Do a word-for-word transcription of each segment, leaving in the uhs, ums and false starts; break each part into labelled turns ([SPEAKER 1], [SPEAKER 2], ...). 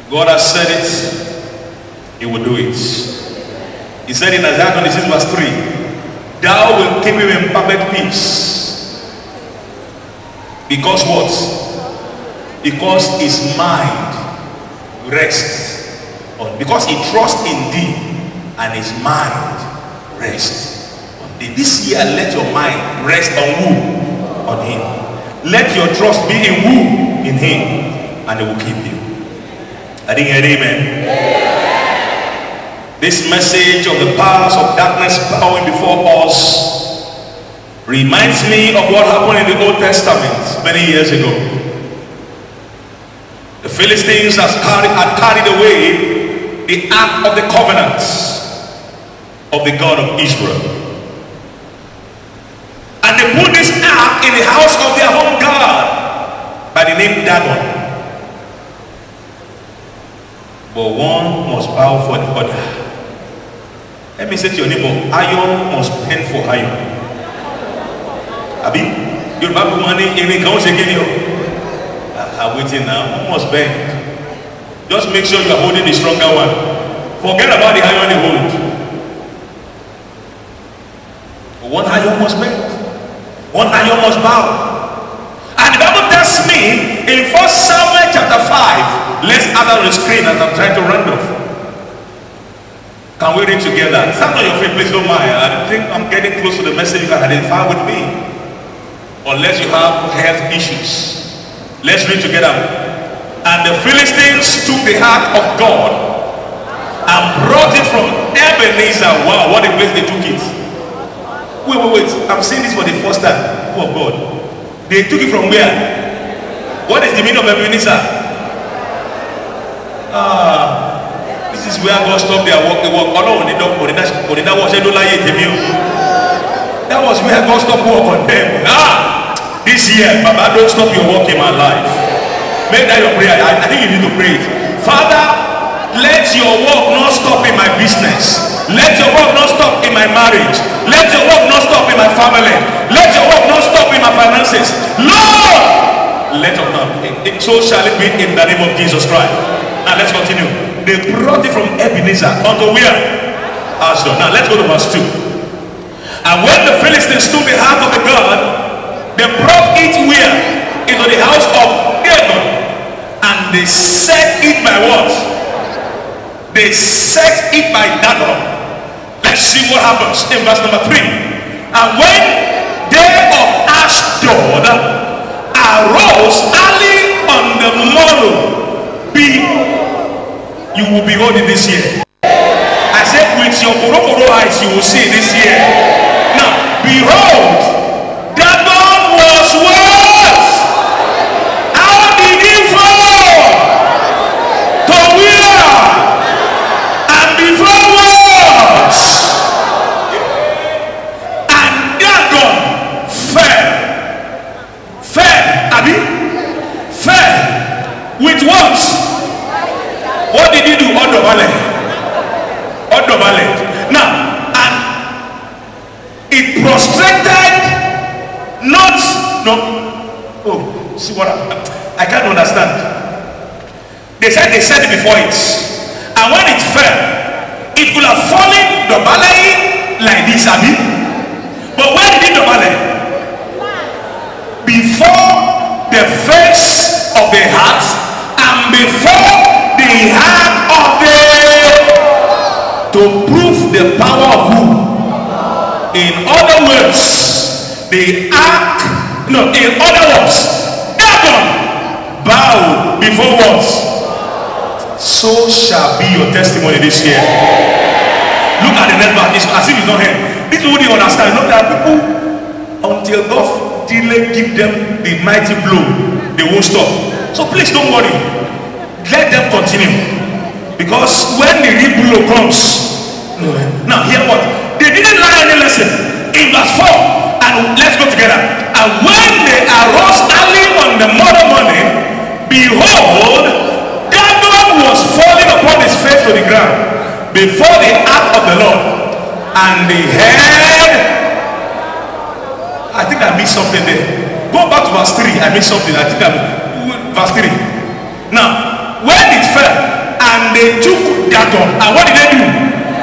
[SPEAKER 1] God has said it, He will do it. He said in Isaiah twenty-six verse three, thou will keep him in perfect peace. Because what? Because his mind rests on, because he trusts in thee, and his mind rests on thee. This year, let your mind rest on who? On him. Let your trust be in who? In him, and he will keep you. I didn't hear amen. This message of the powers of darkness bowing before us reminds me of what happened in the Old Testament many years ago. The Philistines has carried, had carried away the ark of the covenants of the God of Israel. And they put this ark in the house of their own God by the name Dagon. But one must bow for the other. Let me say to your neighbor, iron must bend for iron. Abi, your Bible money in the house again. I'm waiting now. One must bend. Just make sure you are holding the stronger one. Forget about the iron you hold. But one iron must bend. One iron must bow. And the Bible tells me in First Samuel chapter five, let's add on the screen as I'm trying to run off. Can we read together? Stand on your feet, please don't mind. I think I'm getting close to the message you can identify with me. Unless you have health issues. Let's read together. And the Philistines took the ark of God and brought it from Ebenezer. Wow, what a place they took it. Wait, wait, wait. I'm saying this for the first time. Oh God. They took it from where? What is the meaning of Ebenezer? Ah. This is where God stopped their work. They work. Oh no, that was where God stopped work on them. Ah, this year, Baba, don't stop your work in my life. Make that your prayer. I, I think you need to pray it. Father, let your work not stop in my business. Let your work not stop in my marriage. Let your work not stop in my family. Let your work not stop in my finances. Lord, let your not. So shall it be in the name of Jesus Christ. Now let's continue. They brought it from Ebenezer unto where? Ashdod. Now let's go to verse two. And when the Philistines took the ark of the God, they brought it where? Into the house of Dagon. And they set it by what? They set it by Dagon. Let's see what happens in verse number three. And when they of Ashdod arose early on the morrow, be you will be holding this year. I said with your korokoro eyes you will see this year. Now behold, Dagon was what? How did he fall? To where? And before what? And Dagon fell. Fell, Abi? Fell. With what? What did he do? Odobale. Odobale. Now, and it prostrated not, no, oh, see what I, I can't understand. They said they said it before it. And when it fell, it could have fallen dobale like this, Abi. But when did it dobale? Before the face of the heart and before the ark of the, to prove the power of who? In other words, the ark, no, in other words, Dagon bowed before what? So shall be your testimony this year. Look at the next verse. It's as if it's not here. This is what you understand. Not that people, until God didn't give them the mighty blow, they won't stop. So please don't worry. Let them continue, because when the real blow comes, now hear what they didn't learn any lesson in verse four. And let's go together. And when they arose early on the morning morning, behold, Dagon was falling upon his face to the ground before the ark of the Lord, and they heard. I think I missed something there. Go back to verse three. I missed something. I think I verse three. Now when it fell, and they took Dagon. And what did they do?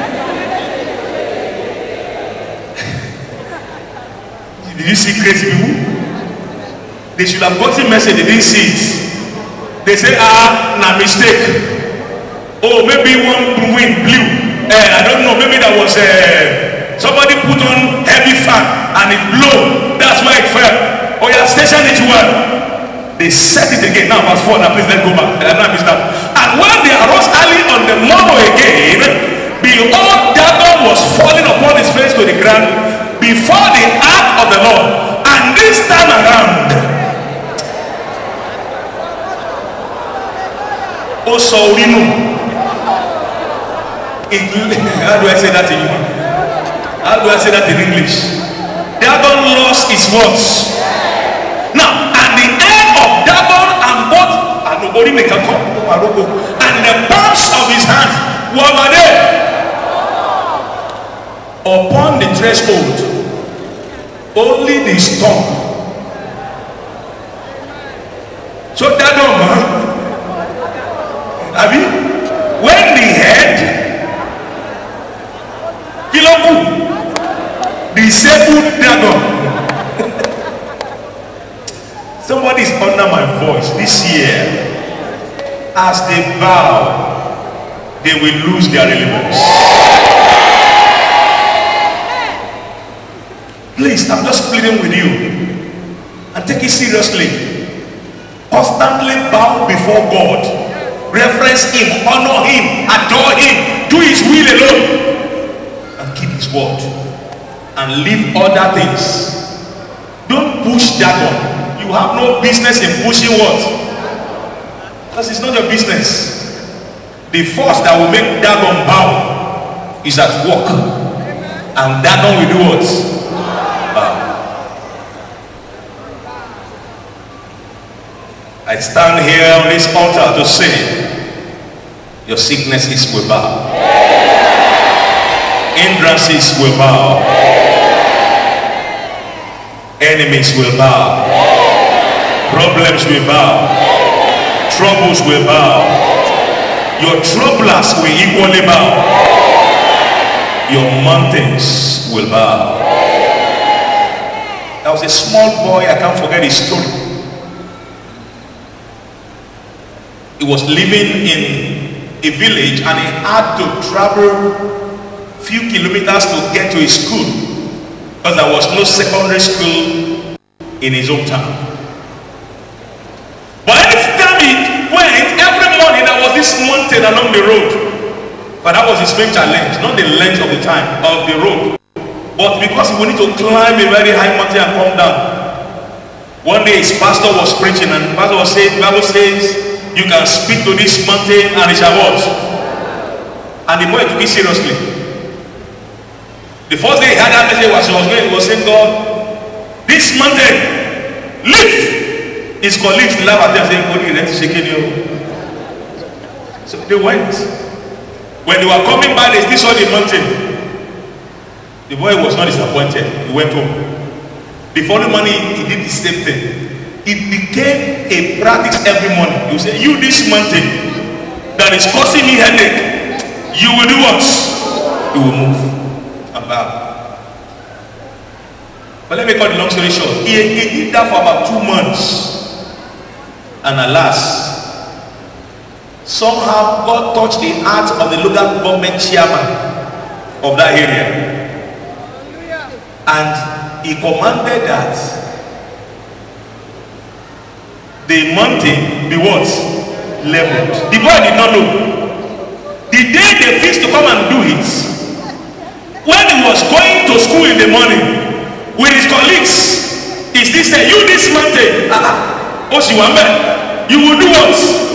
[SPEAKER 1] Did you see crazy people? They should have gotten message, they didn't see it. They say, ah, na mistake. Oh, maybe one wind blew. Uh, I don't know, maybe that was uh, somebody put on heavy fan and it blew. That's why it fell. Oh yeah, station it well. They set it again. Now verse four, now please let's go back. I don't miss that. And when they arose early on the morrow again, behold, Dagon was falling upon his face to the ground before the ark of the Lord. And this time around, oh Saurino, how do I say that in you? How do I say that in English? Dagon lost his words. Now, and the head of Dagon and both and nobody make a call, and the palms of his hands were there upon the threshold. Only the stump. So Dagon, huh? I mean, when the head, Kiloku, disabled Dagon. Somebody is under my voice this year. As they bow, they will lose their relevance. Please, I'm just pleading with you. And take it seriously. Constantly bow before God. Reverence Him, honor Him, adore Him, do His will alone, and keep His word. And leave other things. Don't push Dagon. You have no business in pushing what? Because it's not your business. The force that will make Dagon bow is at work. And Dagon will do what? Bow. I stand here on this altar to say, your sicknesses will bow. Hindrances will bow. Enemies will bow. Problems will bow. Troubles will bow. Your troublers will equally bow. Your mountains will bow. There was a small boy, I can't forget his story. He was living in a village and he had to travel few kilometers to get to his school because there was no secondary school in his own town. But every time he went, every morning there was this mountain along the road. But that was his main challenge, not the length of the time of the road, but because he would need to climb a very high mountain and come down. One day his pastor was preaching and the pastor was saying, the Bible says, you can speak to this mountain and it shall what? And the boy took it seriously. The first day he had that message was he was going, he was saying, God, this mountain, lift. His colleagues laughed at them saying, God, you're shaking you. So they went. When they were coming by, they still saw the mountain. The boy was not disappointed. He went home. The following morning, he did the same thing. It became a practice every morning. You say, you this mountain that is causing me headache, you will do what? You will move and bow. But let me cut the long story short. He, he did that for about two months. And alas, somehow God touched the heart of the local government chairman of that area. And he commanded that the mountain be what? Leveled. The boy did not know. The day they fixed to come and do it, when he was going to school in the morning with his colleagues, he still said, you this mountain, ah, Oshiwambe, you will do what?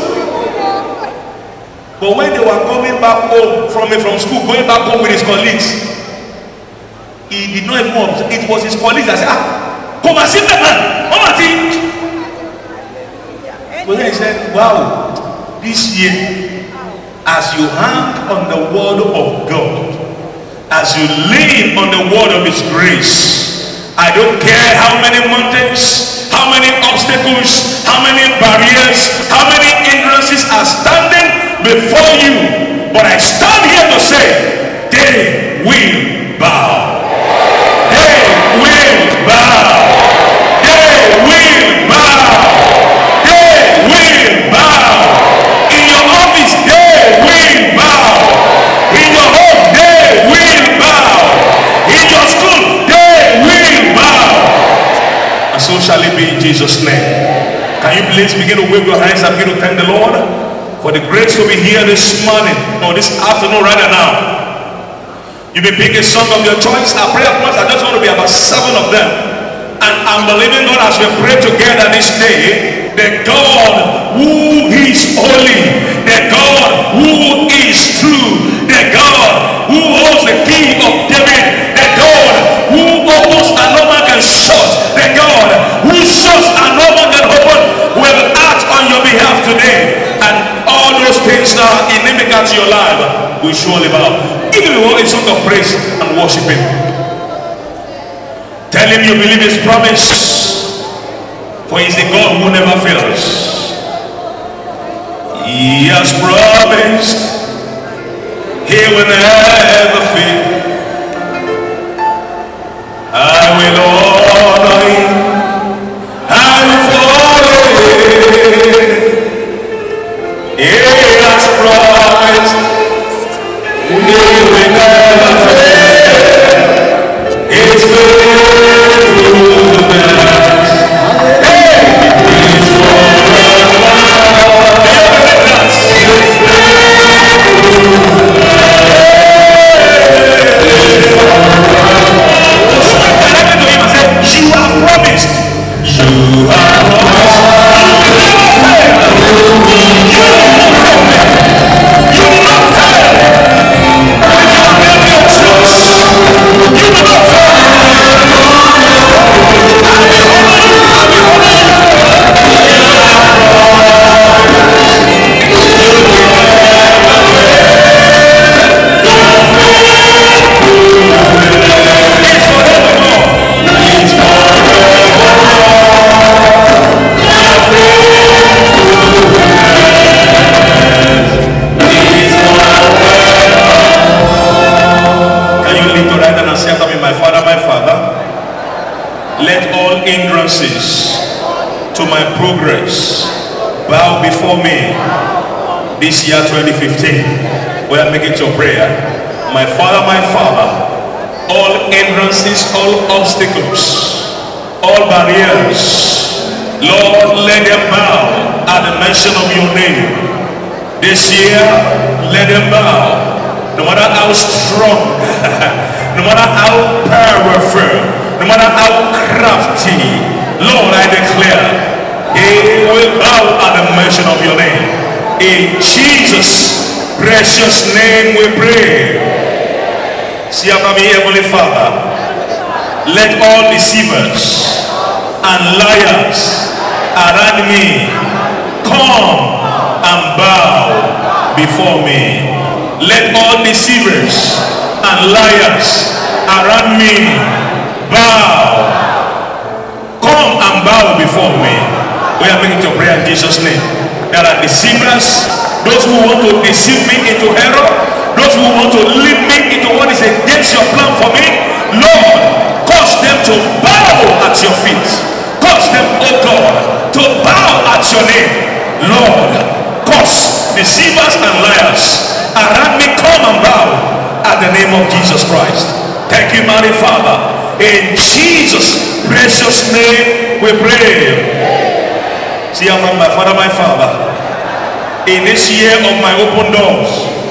[SPEAKER 1] But when they were coming back home from, from school, going back home with his colleagues, he did not even observe. It was his colleagues that said, ah, come and sit there, man. Come and see. So then he said, wow, this year, as you hang on the word of God, as you lean on the word of His grace, I don't care how many mountains, how many obstacles, how many barriers, how many hindrances are standing before you, but I stand here to say, they will bow. They will bow. They will bow. They will bow. In your office, they will bow. In your home, they will bow. In your school, they will bow. And so shall it be in Jesus' name. Can you please begin to wave your hands and begin to thank the Lord for the grace to be here this morning or this afternoon right now. You may pick a song of your choice. Our prayer points are just going to be about seven of them. And I'm believing God as we pray together this day, the God who is holy, the God who is true, the God who holds the key of David, the God who opens and no man can shut, the God who shuts and no man can open, will act on your behalf today. And all those things that are inimical to your life will surely bow. Give him a song of praise and worship him. Tell him you believe his promise, for he's the God who never fails. He has promised he will never fail. I will honor him. I will follow him. He has promised he will never fail. His faithfulness, hey, is forever. His faithfulness, you have promised. You have promised. You will not fail. If you have made your choice, you will not fail. Hindrances to my progress bow before me this year twenty fifteen. We are making your prayer. My Father, my Father, all hindrances, all obstacles, all barriers, Lord, let them bow at the mention of your name. This year, let them bow. No matter how strong, no matter how powerful, no matter how crafty, Lord, I declare, he will bow at the mention of your name. In Jesus' precious name we pray. See after me, Heavenly Father, let all deceivers and liars around me come and bow before me. Let all deceivers and liars around me bow. Come and bow before me. We are making your prayer in Jesus' name. There are deceivers, those who want to deceive me into error, those who want to lead me into what is against your plan for me. Lord, cause them to bow at your feet. Cause them, oh God, to bow at your name. Lord, cause deceivers and liars around me come and bow at the name of Jesus Christ. Thank you, mighty Father. In Jesus' precious name we pray. See, I'm my Father, my Father. In this year of my open doors,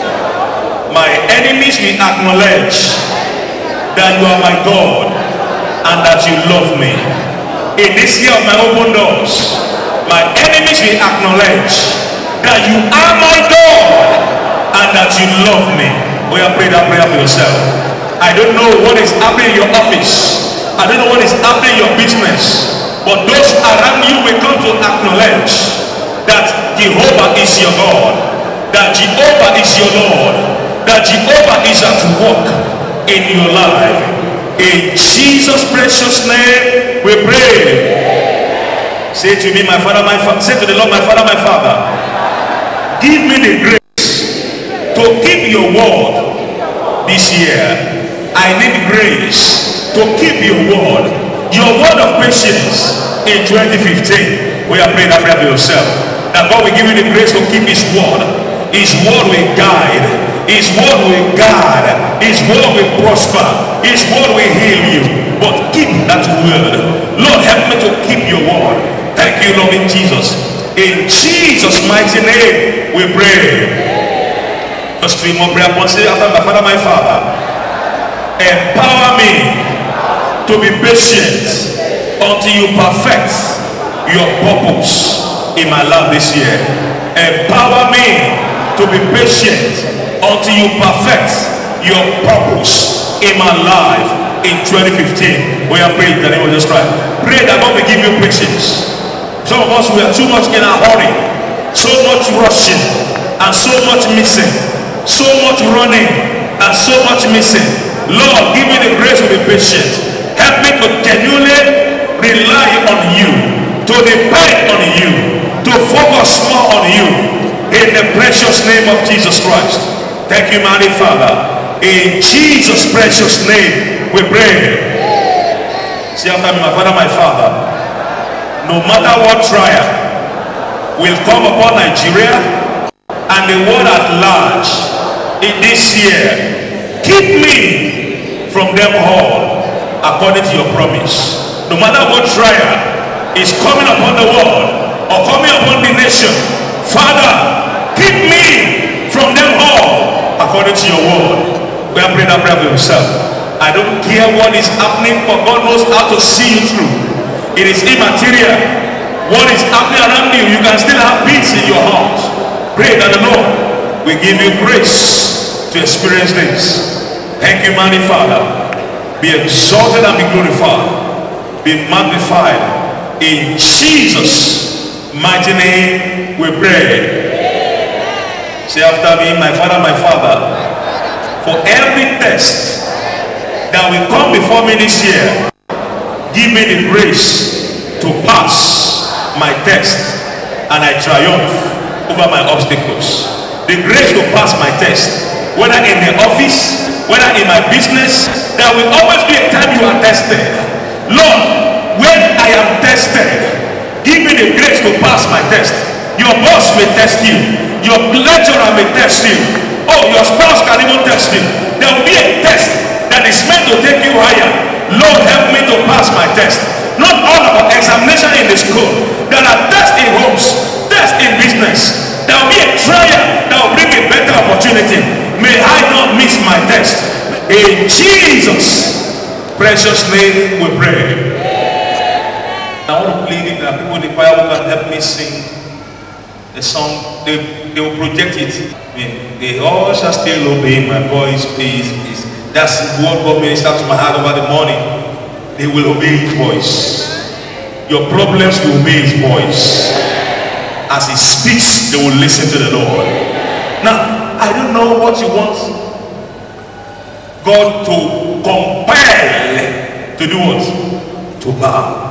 [SPEAKER 1] my enemies will acknowledge that you are my God and that you love me. In this year of my open doors, my enemies will acknowledge that you are my God and that you love me. We are praying that prayer for yourself. I don't know what is happening in your office. I don't know what is happening in your business. But those around you will come to acknowledge that Jehovah is your God. That Jehovah is your Lord. That Jehovah is at work in your life. In Jesus' precious name we pray. Say to me, my Father, my Father. Say to the Lord, my Father, my Father. Give me the grace keep your word this year. I need grace to keep your word, your word of patience in twenty fifteen. We are praying that prayer for yourself, that God will give you the grace to keep his word. His word will guide, his word will guard, his word will prosper, his word will heal you. But keep that word. Lord, help me to keep your word. Thank you, Lord, in Jesus. In Jesus' mighty name we pray. Just three more prayer points. Say after my Father, my Father, empower me to be patient until you perfect your purpose in my life this year. Empower me to be patient until you perfect your purpose in my life in twenty fifteen. We are praying in the name of Jesus Christ. Pray that God will give you patience. Some of us, we are too much in a hurry, so much rushing and so much missing, so much running and so much missing. Lord, give me the grace to be patient. Help me to genuinely rely on you, to depend on you, to focus more on you, in the precious name of Jesus Christ. Thank you, mighty Father. In Jesus' precious name we pray. Say after me, my Father, my Father, no matter what trial will come upon Nigeria and the world at large in this year, keep me from them all according to your promise. No matter what trial is coming upon the world or coming upon the nation, Father, keep me from them all according to your word. We are praying that prayer for yourself. I don't care what is happening, but God knows how to see you through. It is immaterial. What is happening around you, you can still have peace in your heart. Pray that the Lord will give you grace to experience this. Thank you, mighty Father. Be exalted and be glorified. Be magnified. In Jesus' mighty name we pray. Say after me, my Father, my Father, for every test that will come before me this year, give me the grace to pass my test and I triumph over my obstacles. The grace to pass my test, whether in the office, whether in my business. There will always be a time you are tested. Lord, when I am tested, give me the grace to pass my test. Your boss may test you, your lecturer may test you, oh, your spouse can even test you. There will be a test that is meant to take you higher. Lord, help me to pass my test. Not all about examination in the school. There are tests in homes, tests in business. There will be a trial that will bring a better opportunity. May I not miss my test. In Jesus' precious name we pray. I want to plead it that people in the choir who can help me sing the song. They, they will project it. I mean, they all shall still obey my voice, please, please. That's what God ministered to my heart over the morning. They will obey his voice. Your problems will obey his voice. As he speaks, they will listen to the Lord. Now, I don't know what you want God to compel to do what? To bow.